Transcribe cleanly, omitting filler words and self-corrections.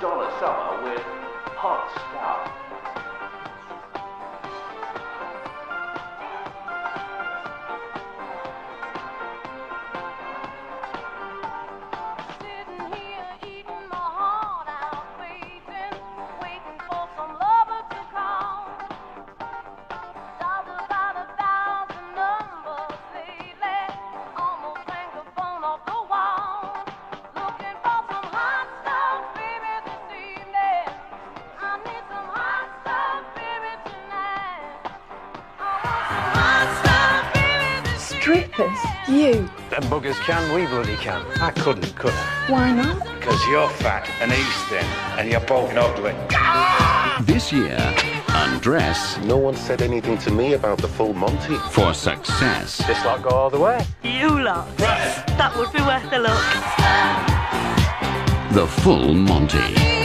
Donna Summer with Hot Stuff. Strippers? You? Them buggers can, we bloody can. I couldn't, could I? Why not? Because you're fat and he's thin and you're both ugly. This year, undress No one said anything to me about the full Monty. for success. This lot go all the way. You lot. That would be worth a look. The full Monty.